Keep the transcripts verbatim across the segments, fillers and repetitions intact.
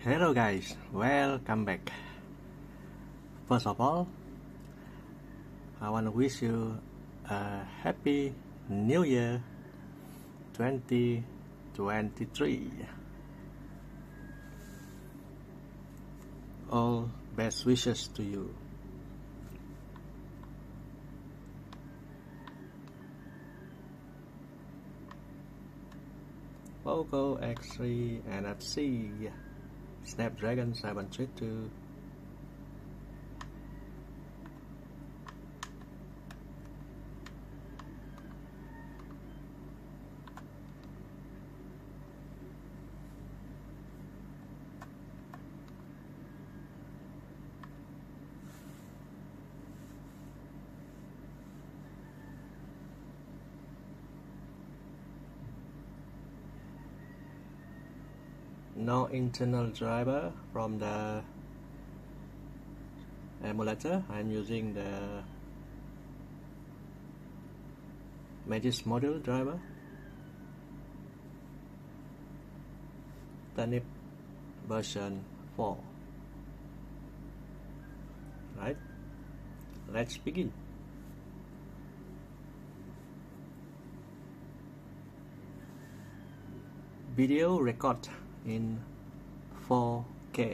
Hello guys, welcome back. First of all, I want to wish you a happy new year twenty twenty-three. All best wishes to you. Poco X three N F C Snapdragon seven thirty-two. No internal driver from the emulator. I'm using the Magis module driver, Turnip version four. Right, let's begin. Video record in four K.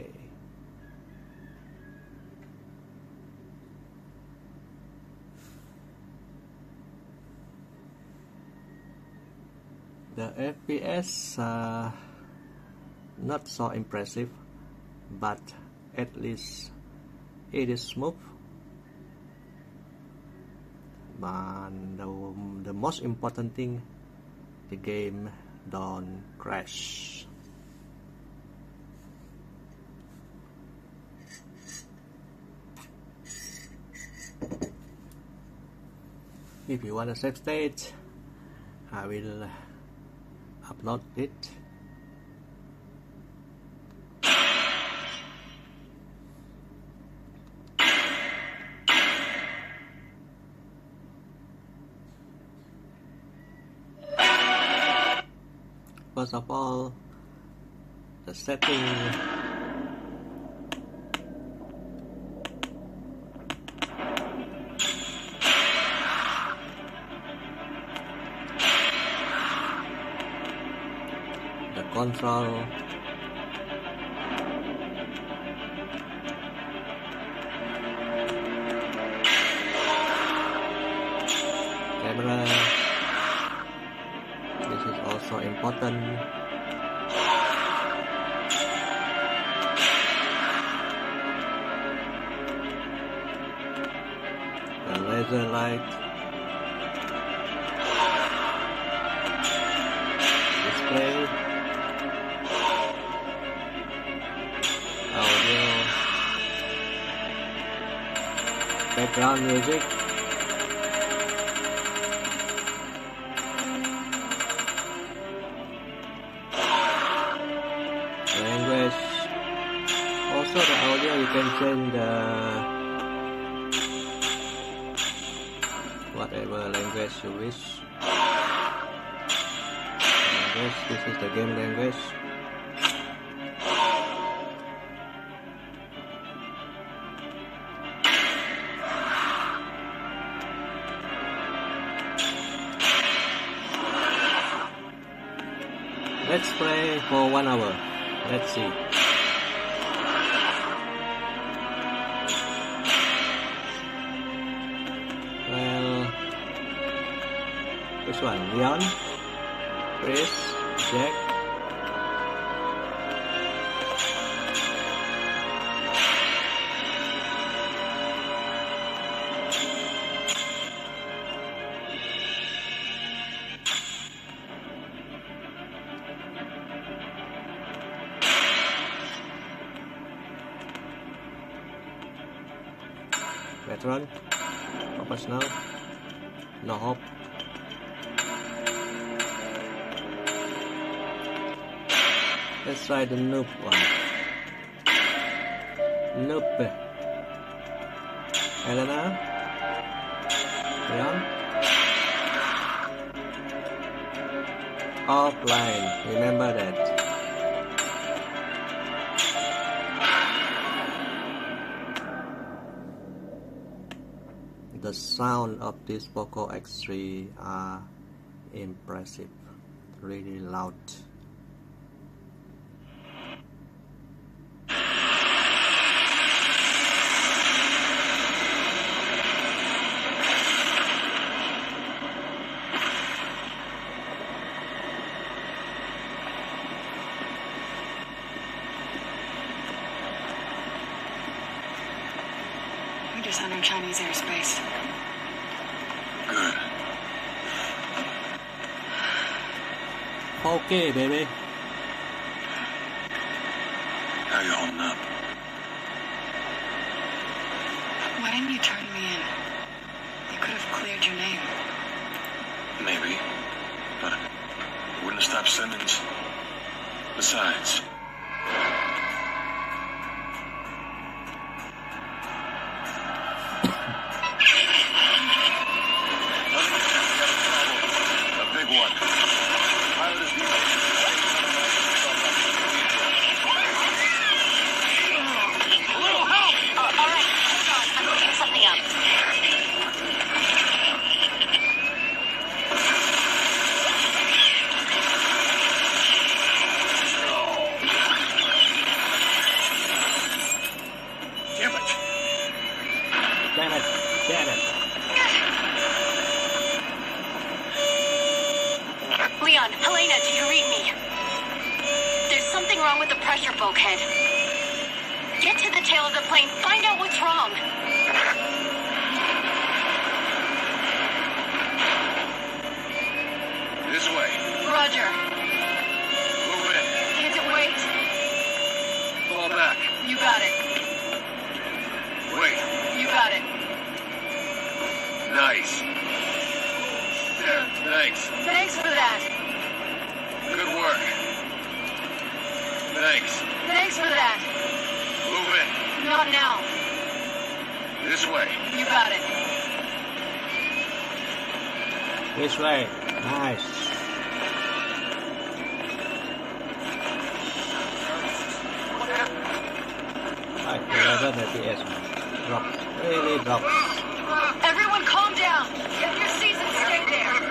The F P S uh, not so impressive, but at least it is smooth. But the, the most important thing, the game don't crash. If you want a save state, I will upload it. First of all, the setting. The control. Camera. This is also important. The laser light. Display. Audio. Background music. Language. Also the audio, you can change the whatever language you wish. Language, this is the game language. Let's play for one hour. Let's see. Well, which one? Leon, Chris, Jack. Veteran, professional, no hope. Let's try the noob one. Noob. Elena, Leon. Offline, remember that. the sound of this Poco X three are impressive, really loud. We just entered Chinese airspace. Good. Okay, baby. How you holding up? Why didn't you turn me in? You could have cleared your name. Maybe. But it wouldn't have stopped Simmons. Besides, a big one. Pilot is A little help! Uh, all right, hold on. I'm looking something up. Damn it! Damn it, damn it. Leon, Helena, do you read me? There's something wrong with the pressure bulkhead. Get to the tail of the plane. Find out what's wrong. This way. Roger. Move in. Can't wait. Fall back. You got it. Wait. You got it. Nice. Thanks. Thanks for that. Good work. Thanks. Thanks for that. Move in. Not now. This way. You got it. This way. Nice. Right, eleven F P S. Drops. Really drops. Everyone calm down. Get your seats and stay there.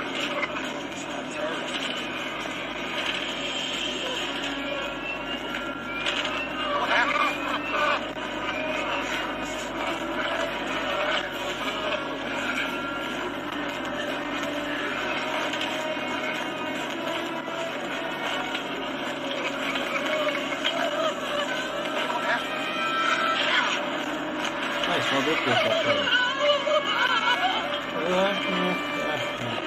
Nice, for good place that plane. Uh, uh, uh, uh.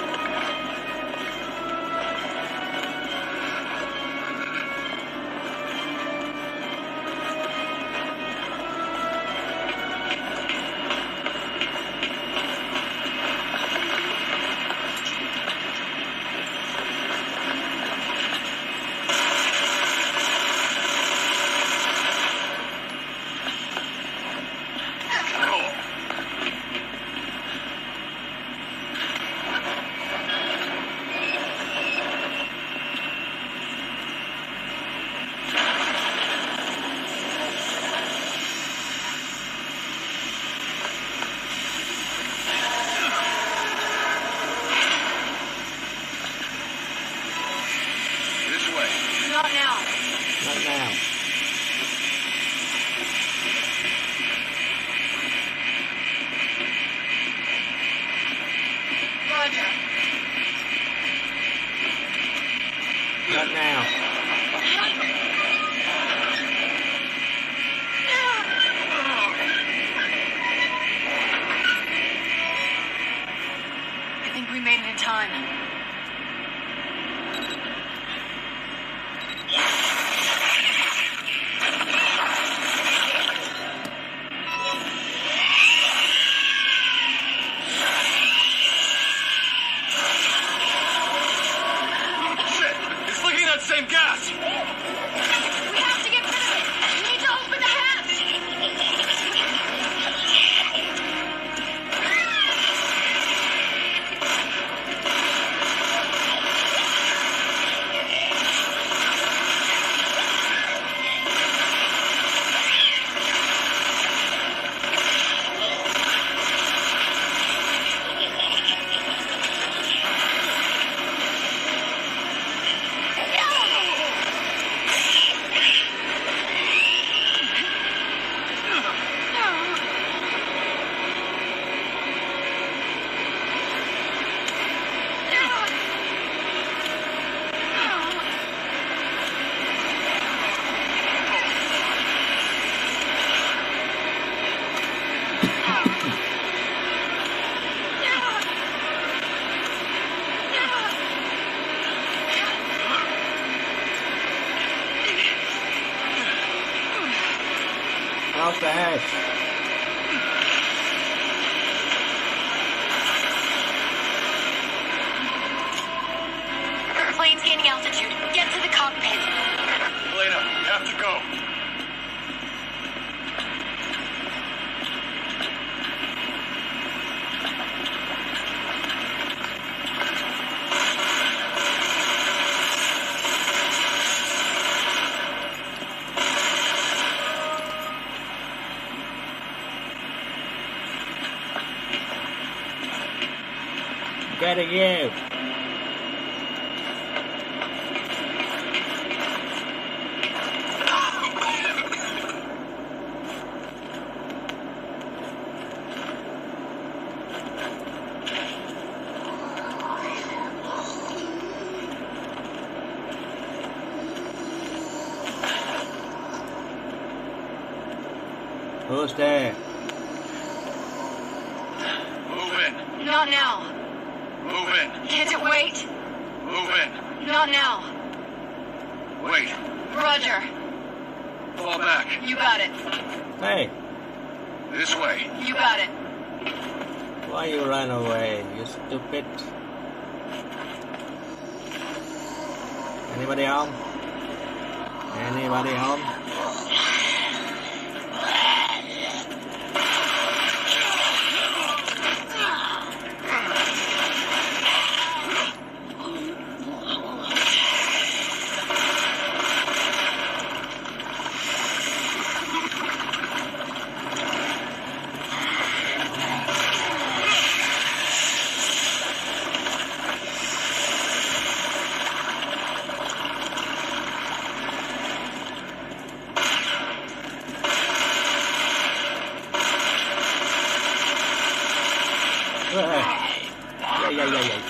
Okay. Plane's gaining altitude. Get to the cockpit. Elena, we have to go. Getting you. Who's there? Move in. Not now. Move in. Can't it wait? Move in. Not now. Wait. Roger. Fall back. You got it. Hey, This way. You got it. why you run away, you stupid? Anybody home? Anybody home? Yeah, yeah, yeah, yeah.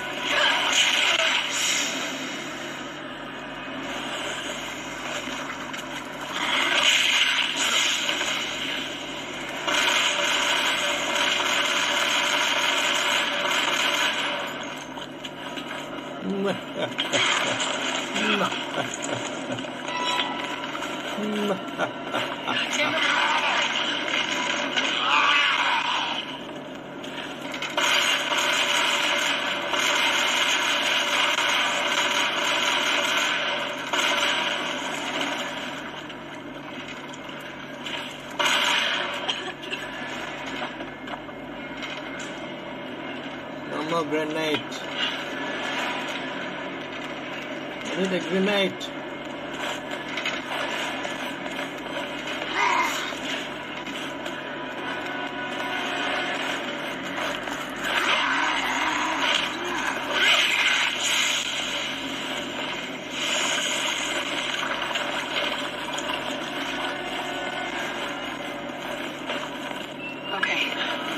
No more grenade. I need a grenade. Okay.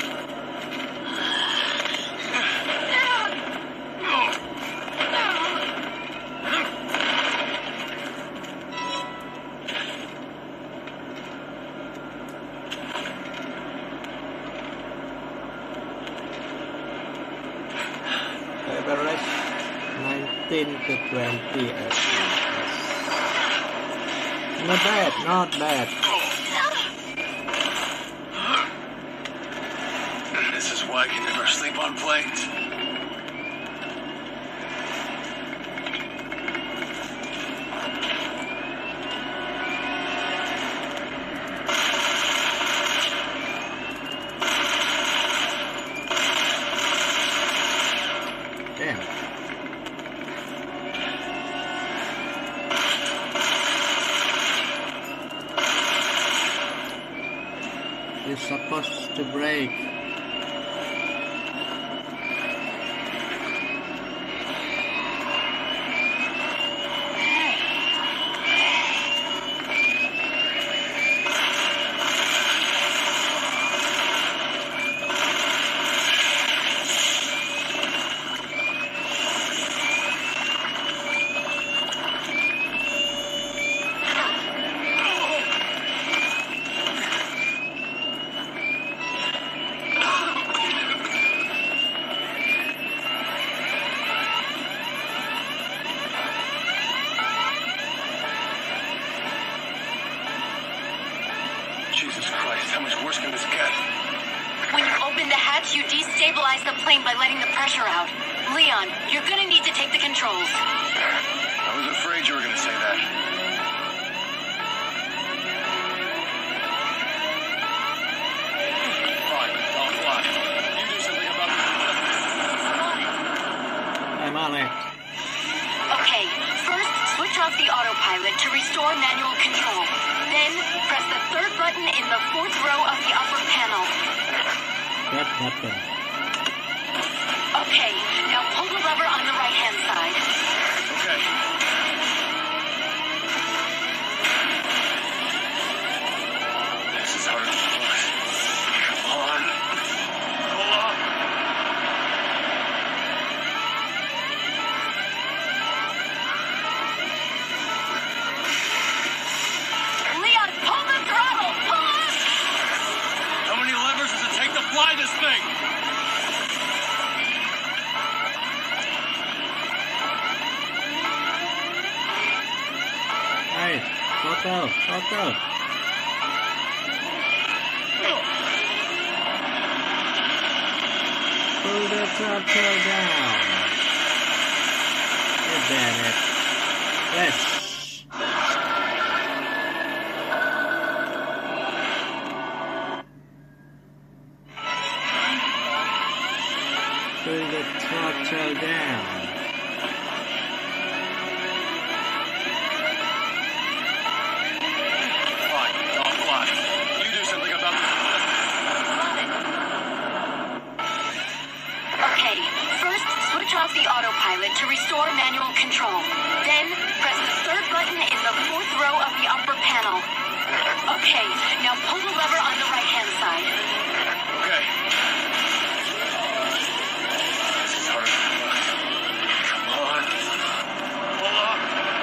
Average nineteen to twenty F P S. Not bad, not bad. This is why I can never sleep on planes. Damn. It's supposed to break. Jesus Christ. how much worse can this get? When you open the hatch, you destabilize the plane by letting the pressure out. Leon, you're gonna need to take the controls. I was afraid you were gonna say that. Fine, I'll fly. You do something about it. I'm on it. Okay, first switch off the autopilot to restore manual control. Then press the third button in the fourth row of the upper panel. That button. Okay, now pull the lever on the right-hand side. Okay. This is harder than it looks. Come on. Pull up. Leon, pull the throttle! Pull up! How many levers does it take to fly this thing? Hey, throttle, throttle. Pull the throttle down. God damn it. Yes. Pull the throttle down. Fine, I'll fly. You do something about this. Okay, first switch off the autopilot to restore manual control. Then press the third button in the fourth row of the upper panel. Okay, now pull the lever on the right-hand side. Okay. This is harder than it looks. Come on. Pull up.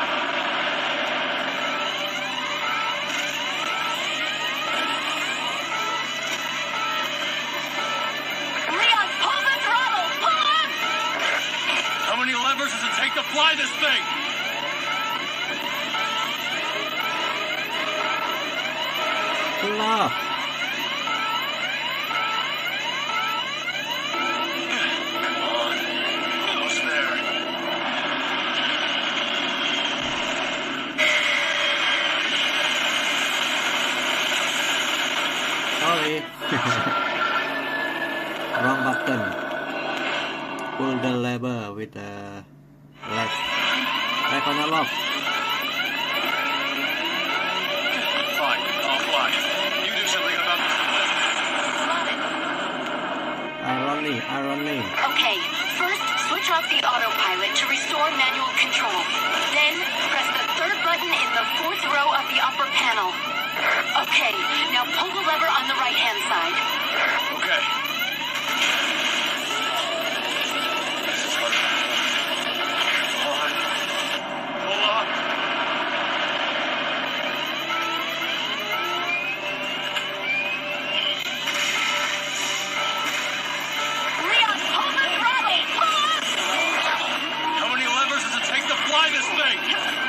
Leon, pull the throttle! Pull up! How many levers does it take to fly this thing? Pull off. Come on. Almost there. Sorry. Wrong button. Pull the lever with the left. Left analog. Fine, I'll fly. You do something about this. Irony, irony. Okay, first switch off the autopilot to restore manual control. Then press the third button in the fourth row of the upper panel. Okay, now pull the lever on the right-hand side. Okay. This is harder than it looks. Come on. Pull up. Leon, pull the throttle! Pull up! How many levers does it take to fly this thing?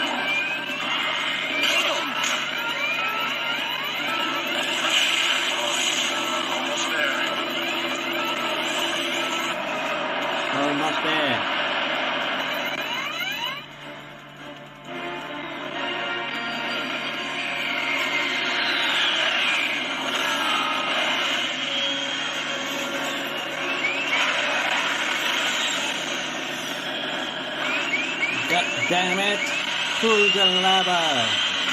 Almost there. Almost there. God damn it! Pull the lever.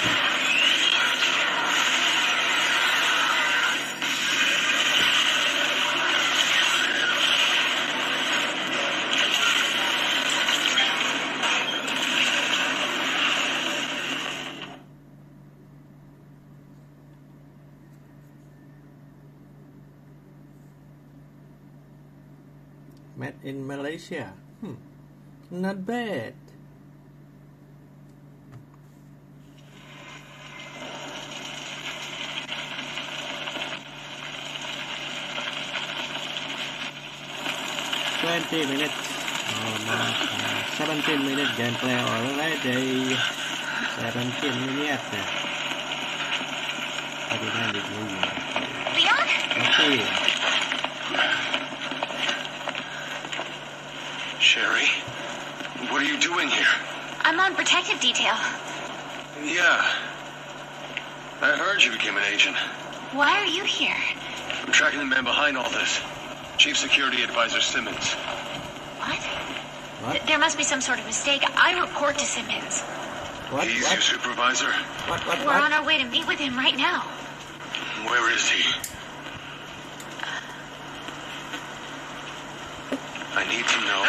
Made in Malaysia. Hmm. Not bad. Twenty minutes, almost uh, seventeen minute gameplay already. Seventeen minutes. Tadi kan di Sherry. Sherry? What are you doing here? I'm on protective detail. Yeah. I heard you became an agent. Why are you here? I'm tracking the man behind all this. Chief Security Advisor Simmons. What? What? Th- there must be some sort of mistake. I report to Simmons. What? He's What? your supervisor? What? What? We're on What? our way to meet with him right now. Where is he? I need to know.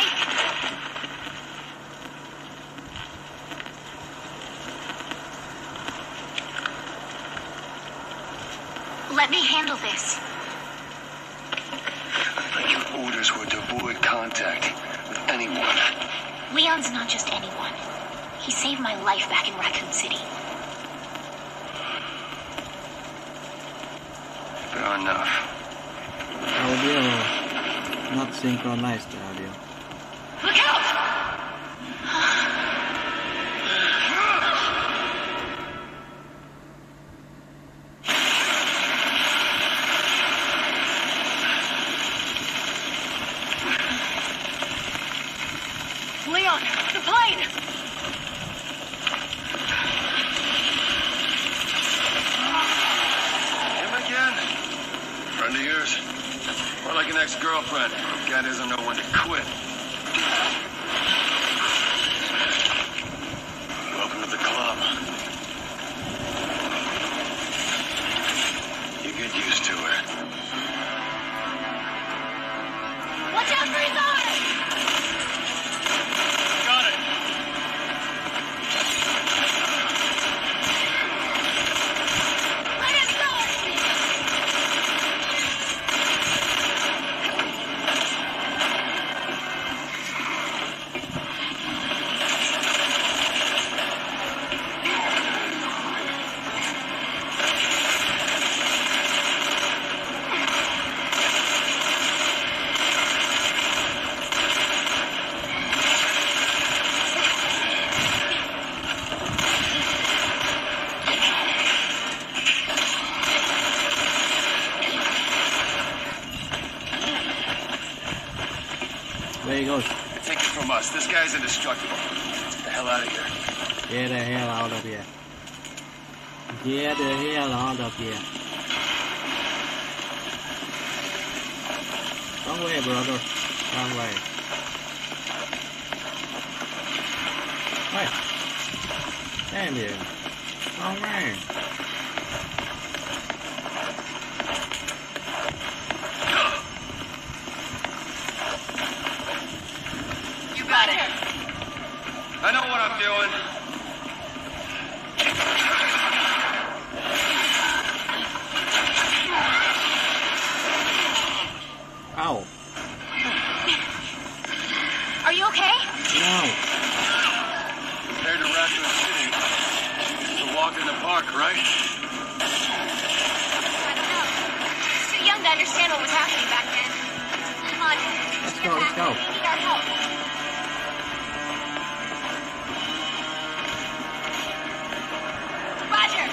Let me handle this. Your orders were to avoid contact with anyone. Leon's not just anyone. He saved my life back in Raccoon City. Fair enough. Audio. Not synchronized audio. Look out! Leon, the plane! Him again? Friend of yours? More like an ex-girlfriend. Guy doesn't know when to quit. Welcome to the club. You get used to it. Watch out for his eyes! Got it. Let him go! There he goes. Take it from us. This guy's indestructible. Get the hell out of here. Get the hell out of here. Get the hell out of here. Wrong way, brother. Wrong way. Wait. Damn you. Wrong way. You got it. I know what I'm doing. Ow. Are you okay? No. Compared to Raccoon City, it's a walk in the park, right? I don't know. Too young to understand what was happening back then. Come on. Let's go, let's go. We need our help. Roger.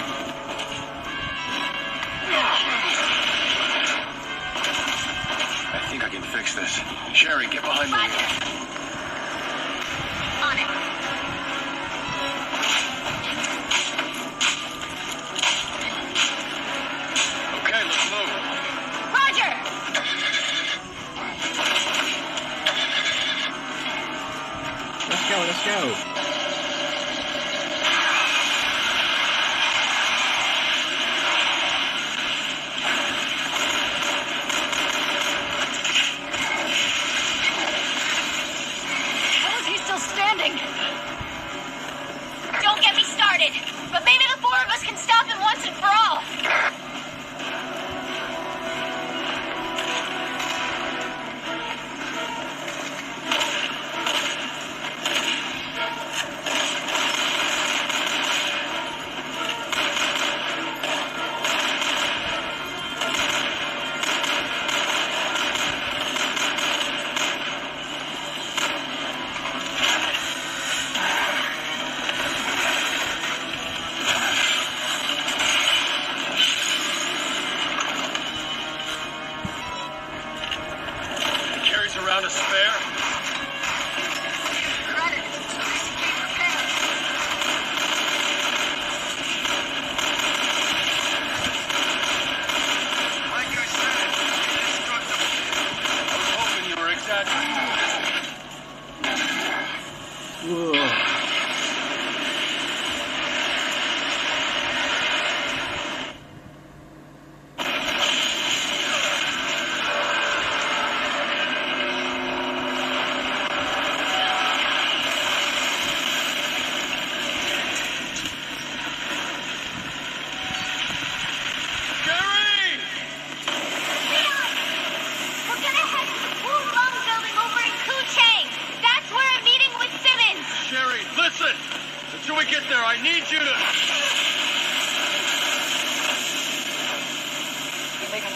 I think I can fix this. Sherry, get behind the Roger. wheel. On it. Okay, let's move. Roger. Let's go, let's go.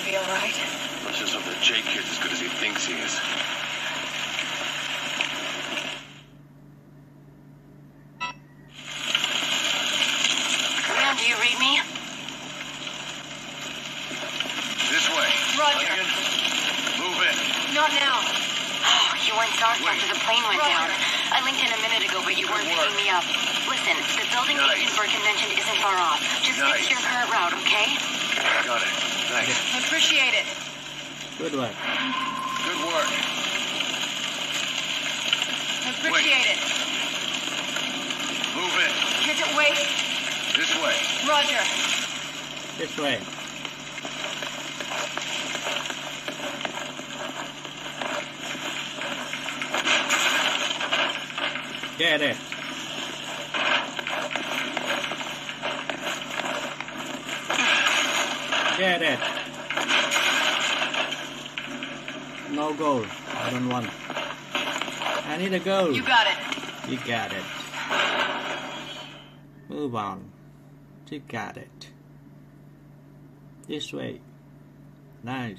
be alright. Let's just hope that Jake kid's as good as he thinks he is. Leon, do you read me? This way. Roger. Hunnigan, move in. Not now. Oh, you weren't dark Wait. after the plane went Roger. down. I linked in a minute ago, but you weren't Good work. picking me up. Listen, the building Nice. Agent Birkin mentioned isn't far off. Just stick Nice. to your current route, okay? Got it. Thanks. I appreciate it. Good work. Good work. I appreciate it. Move in. Can't it wait? This way. Roger. This way. Get it. Get it. No goal. I don't want. I need a goal. You got it. You got it. Move on. You got it. This way. Nice.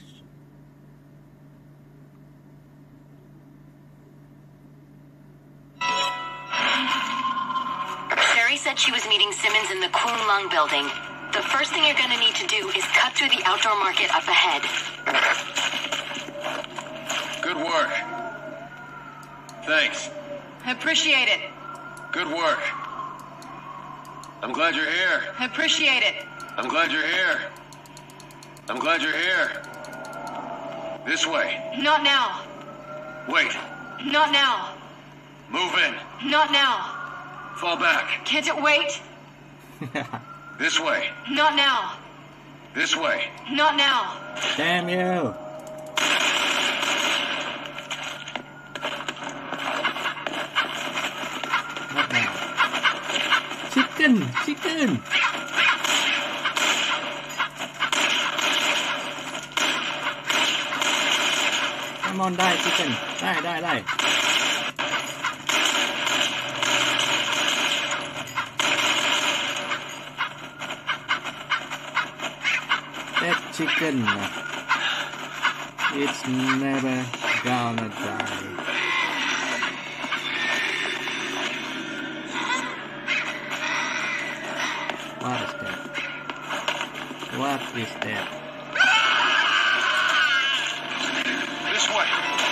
Sherry said she was meeting Simmons in the Kuen Lung building. The first thing you're gonna need to do is cut through the outdoor market up ahead. Good work. Thanks. I appreciate it. Good work. I'm glad you're here. I appreciate it. I'm glad you're here. I'm glad you're here. This way. Not now. Wait. Not now. Move in. Not now. Fall back. Can't it wait? This way. Not now. This way. Not now. Damn you. Not now. Chicken, chicken. Come on, die, chicken. Die, die, die. That chicken, it's never gonna die. What is that? What is that? This way.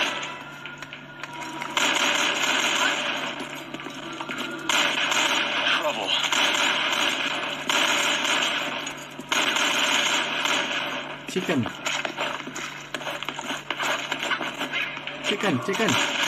Trouble. Chicken. Chicken, chicken.